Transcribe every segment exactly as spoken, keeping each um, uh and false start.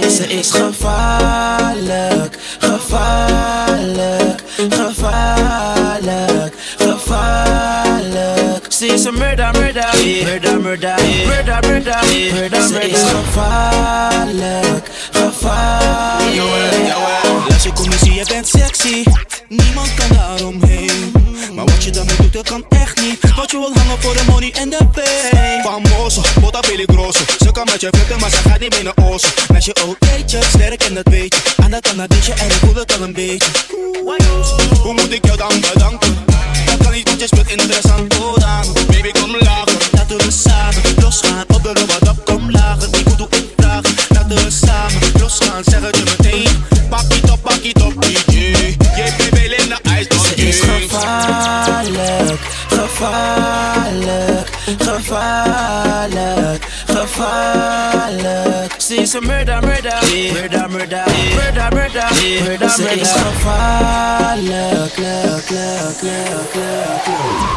Ze is gevaarlijk, gevaarlijk, gevaarlijk, gevaarlijk. Ze is een murder, murder, murder, murder, murder, murder, murder. Ze is gevaarlijk, gevaarlijk. Laat je commissie, je bent sexy. Niemand kan daaromheen. Maar wat je daarmee doet, dat kan echt niet. Want je wil hangen voor de money en de fame. Famoso, bota peligroso. Ze kan met je flippen, maar ze gaat niet binnen osso. Met je oogje, sterk en dat weet je. Aan dat Canadese en ik voel het al een beetje. Hoe moet ik jou dan bedanken? Dat kan niet, want je speelt interessant. Oh dame, baby kom lager. Laten we samen losgaan op de robot, kom lager. Die moet ik vragen. Laten we samen losgaan, zeg het je meteen. Pak het op, pak het op, D J. Jij bent in de ijs, Ze is gevaarlijk, gevaarlijk, gevaarlijk, gevaarlijk. Ze is een murder, murder, murder, murder, murder, murder, murder. Ze is gevaarlijk, luk, luk, luk, luk, luk.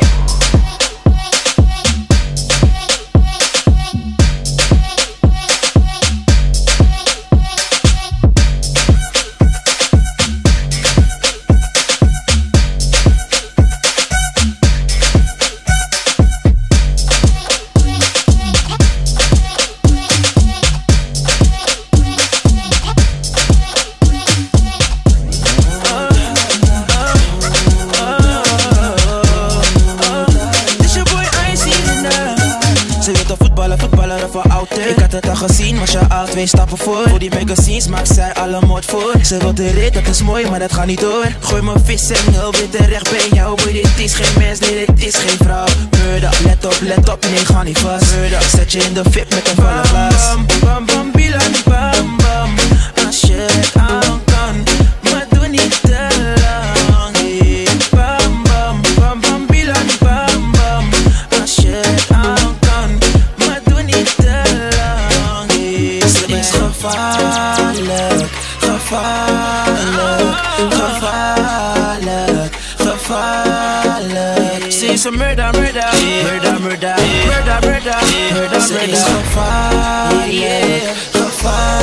Ik had het al gezien, was je al twee stappen voor. Voor die magazines maakt zij alle moord voor. Ze wil de rit, dat is mooi, maar dat gaat niet door. Gooi mijn vis en heel weer terecht bij jou. Boy, dit is geen mens, nee, dit is geen vrouw. Murder, let op, let op, nee, ga niet vast. Murder, zet je in de VIP met een volle glas. Bam, bam, bam, bilan, bam, bam. Als je het aan kan, maar doe niet te lang. Hey. Bam, bam, bam, bam, bilan, bam, bam. Als je het aan kan, maar doe niet te lang. Hey. Ze is gevaarlijk, gevaarlijk, gevaarlijk, gevaarlijk. Ze is een murder, murder, murder, murder, murder, murder, murder. Ze is gevaarlijk, gevaarlijk.